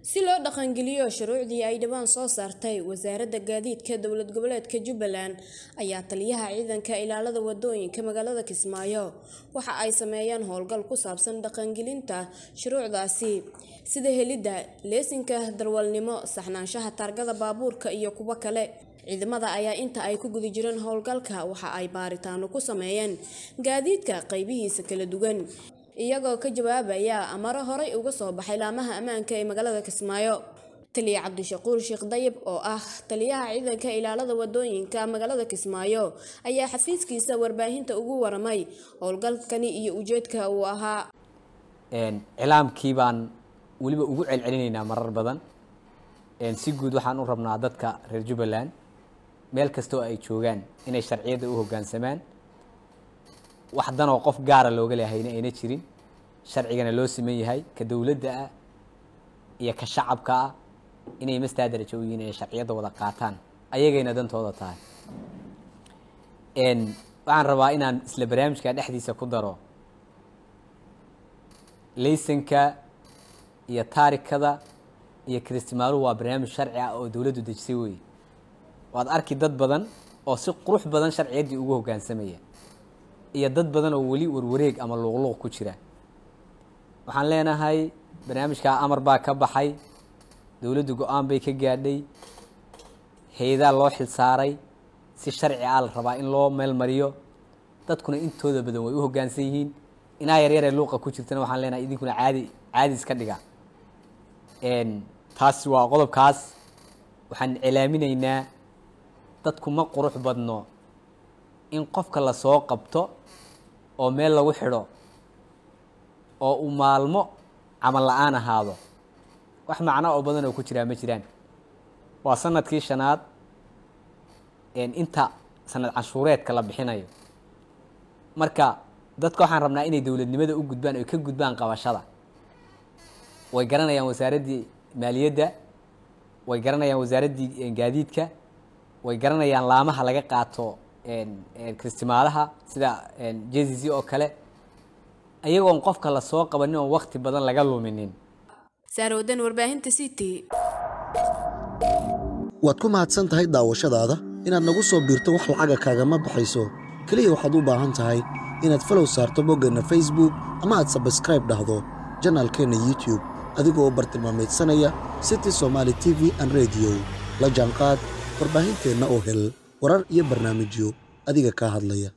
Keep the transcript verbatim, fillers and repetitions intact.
si loo dhaqangeliyo shuruucdii ay dhawaan soo saartay wasaaradda gaadiidka dowlad goboleedka Jubbaland ayaa taliyaha ciidanka ilaalada wadooyinka magaalada Kismaayo waxa ay sameeyeen howlgal ku saabsan dhaqangelinta shuruucdaasi sida helidda leesinka darwalnimo, saxnaanshaha taargada baabuurka iyo kuwa kale. ciidamada ayaa inta ay ku guda jireen howlgalka waxa ay baaritaano ku sameeyeen gaadiidka qaybihiisa kala duwan iyagoo ka jawaabaya amaro horay uga soo baxay laamaha ammaanka ee magaalada Kismaayo. Taliya Cabdishaquur Sheekh Dayib oo ah taliyaha ciidanka ilaalada wadooyinka magaalada Kismaayo ayaa xafiiskiisa warbaahinta ugu waramay howlgalkani iyo ujeedka uu ahaa. een cilaamkii baan waliba ugu celcelinaynaa marar badan een si guud waxaan u rabnaa dadka reer Jubbaland meel kasta oo ay joogaan inay sharciyada u hoggaansamaan wax dan oo qof gaar ah looga leeyahay inay jirin sharcigana loo siman yahay ka dawladda ah iyo ka shacabka ah inay mastaadarajo yihiin ee sharciyada wada qaataan ayagayna dantooda tahay. een waxaan rabaa inaan isla barnaamijka dhexdiisa ku daro laysanka iyo taarikada iyo kristimaaluhu waa barnaamij sharci ah oo dawladdu dejisay weey. waad arki dad badan oo si qurux badan sharciyadii ugu hoggaansamaya iyo dad badan oo wali warwareeg ama luqluq ku jira. waxaan leenahay barnaamijka amar baa ka baxay, dawladdu go'aan bay ka gaadhay, hay'adaha loo xil saaray si sharci ah la rabaa in loo meel mariyo, dadkuna intooda badan way u hoggaansan yihiin. inaa yar yar ee luuqa ku jirtana waxaan leenahay idinkuna caadi caadi iska dhiga. een taas waa qodobkaas. waxaan cilaaminaynaa dadku ma qurux badno in qofka la soo qabto oo meel lagu xidho oo uu maalmo camal la'aan ahaado wax macno oo badan oo ku jira ma jiraan. waa sanadkii shanaad een inta sanad canshuureedka la bixinayo. marka dadka waxaan rabnaa inay dawladnimada u gudbaan oo ka gudbaan qabashada. way garanayaan wasaaraddii maaliyadda, way garanayaan wasaaraddii gaadiidka, way garanayaan laamaha laga qaato een kristimaalaha sida een J C C oo kale ayagoon qofka la soo qabanin oo waqti badan laga luminin. Saaroodan warbaahinta City. waad ku mahadsan tahay daawashadaada inaad nagu soo biirto wax lacag kaagama baxayso kaliya waxaad u baahan tahay inaad follow saarto boggana Facebook ama aad subscribe dhahdo channelkeena YouTube adigoo bartilmaameedsanaya City Somali T V and Radio la jaanqaad warbaahinteena oo hel warar iyo barnaamijyo adiga ka hadlaya.